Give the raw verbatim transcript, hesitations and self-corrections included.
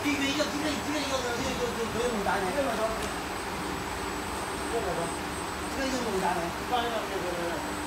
这个要这个这个要这个就就可以牡丹的。这个多少？这个多少？这个有牡丹的。一般要这个。